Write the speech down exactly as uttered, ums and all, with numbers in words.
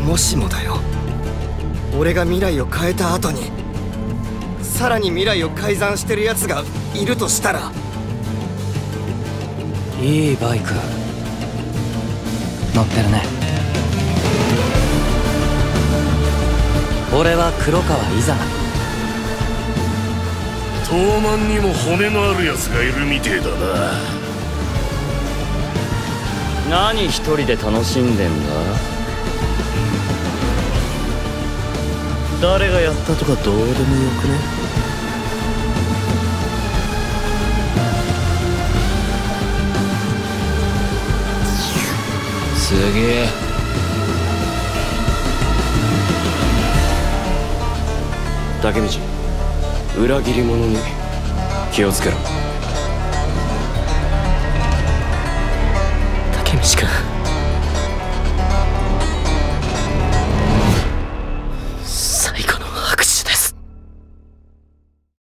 もしもだよ、俺が未来を変えた後にさらに未来を改ざんしてるやつがいるとしたら。 いいバイク乗ってるね。俺は黒川伊沢。 東卍にも骨のあるやつがいるみてえだな。 何一人で楽しんでんだ。誰がやったとかどうでもよくね。 すげえ。 竹道、裏切り者に気をつけろ。 竹道君。